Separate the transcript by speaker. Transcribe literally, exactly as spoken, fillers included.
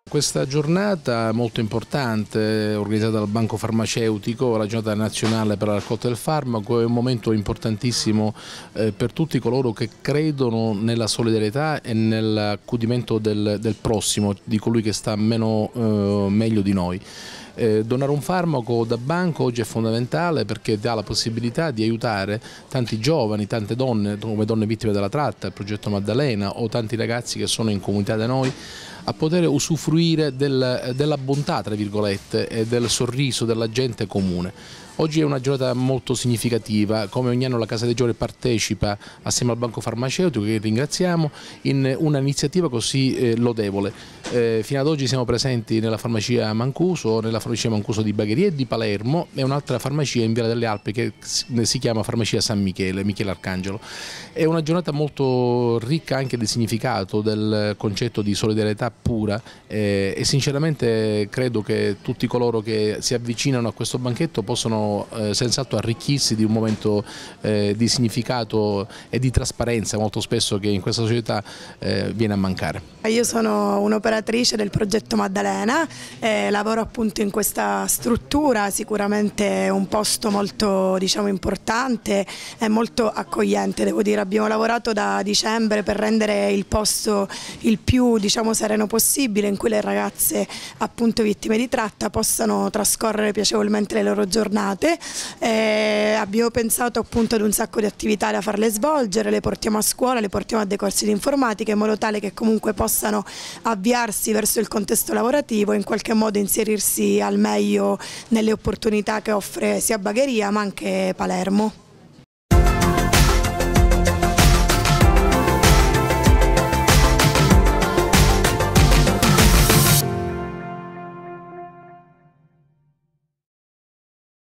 Speaker 1: Questa giornata molto importante, organizzata dal Banco Farmaceutico, la giornata nazionale per la raccolta del farmaco, è un momento importantissimo eh, per tutti coloro che credono nella solidarietà e nell'accudimento del, del prossimo, di colui che sta meno, eh, meglio di noi. Eh, donare un farmaco da banco oggi è fondamentale perché dà la possibilità di aiutare tanti giovani, tante donne, come donne vittime della tratta, il progetto Maddalena, o tanti ragazzi che sono in comunità da noi, a poter usufruire del, della bontà, tra virgolette, e del sorriso della gente comune. Oggi è una giornata molto significativa, come ogni anno la Casa dei Giovani partecipa assieme al Banco Farmaceutico, che ringraziamo, in un'iniziativa così eh, lodevole. Eh, fino ad oggi siamo presenti nella farmacia Mancuso, nella farmacia Mancuso di Bagheria e di Palermo, e un'altra farmacia in Viale delle Alpi che si chiama farmacia San Michele, Michele Arcangelo. È una giornata molto ricca anche di significato, del concetto di solidarietà pura eh, e sinceramente credo che tutti coloro che si avvicinano a questo banchetto possano Eh, senz'altro arricchirsi di un momento eh, di significato e di trasparenza molto spesso che in questa società eh, viene a mancare.
Speaker 2: Io sono un'operatrice del progetto Maddalena, eh, lavoro appunto in questa struttura, sicuramente un posto molto, diciamo, importante e molto accogliente, devo dire. Abbiamo lavorato da dicembre per rendere il posto il più, diciamo, sereno possibile, in cui le ragazze appunto vittime di tratta possano trascorrere piacevolmente le loro giornate. Eh, abbiamo pensato appunto ad un sacco di attività da farle svolgere, le portiamo a scuola, le portiamo a dei corsi di informatica in modo tale che comunque possano avviarsi verso il contesto lavorativo e in qualche modo inserirsi al meglio nelle opportunità che offre sia Bagheria ma anche Palermo.